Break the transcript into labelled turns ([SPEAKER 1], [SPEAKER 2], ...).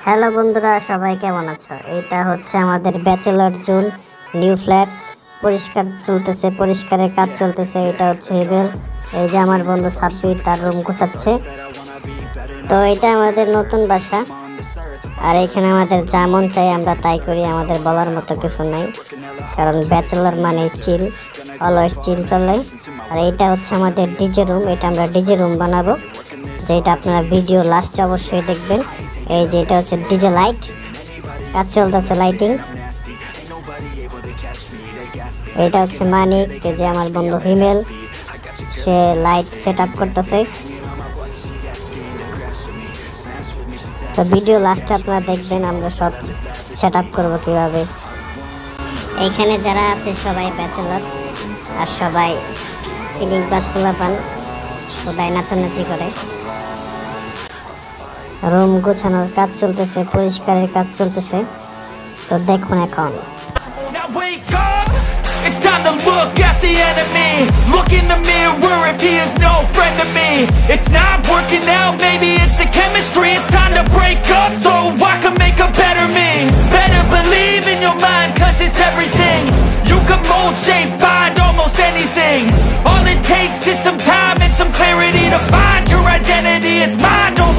[SPEAKER 1] Hello বন্ধুরা, সবাই কেমন আছো? এটা হচ্ছে আমাদের ব্যাচেলর জোন নিউ ফ্ল্যাট। পরিষ্কারের কাজ চলতেছে। এটা হচ্ছে হেবেল। এই যে আমার বন্ধু সাব্বির তার রুম গোছাচ্ছে। তো এটা আমাদের নতুন বাসা, আর এখানে আমাদের যা মন চাই আমরা তাই করি, আমাদের বলার মতো কিছু নাই, কারণ ব্যাচেলর মানে চিল, অলওয়েজ চিল চলে। আর এটা হচ্ছে আমাদের ডিজে রুম। এটা আমরা ডিজে রুম বানাবো, যেটা আপনারা ভিডিও লাস্টে অবশ্যই দেখবেন। এই যে এটা হচ্ছে ডিজে লাইট, কাজ চলতেছে লাইটিং। এটা হচ্ছে মানিক, যে আমার বন্ধু হিমেল, সে লাইট সেট আপ করতেছে। তো ভিডিও লাস্টে আপনারা দেখবেন আমরা সব সেট আপ করবো কীভাবে। এখানে যারা আছে সবাই ব্যাচেলর, আর সবাই ফিলিং বাজ পান, সবাই নাচানাচি করে। রুম গোছানোর কাজ চলতেছে, পরিষ্কারের কাজ চলতেছে। তো দেখুন এখন
[SPEAKER 2] It's time to look at the enemy. Look in the mirror if he is no friend to me. It's not working out, maybe it's the chemistry. It's time to break up so I can make a better me. Better believe in your mind, cause it's everything. You can mold, shape, find almost anything. All it takes is some time and some clarity to find your identity. It's mine, don't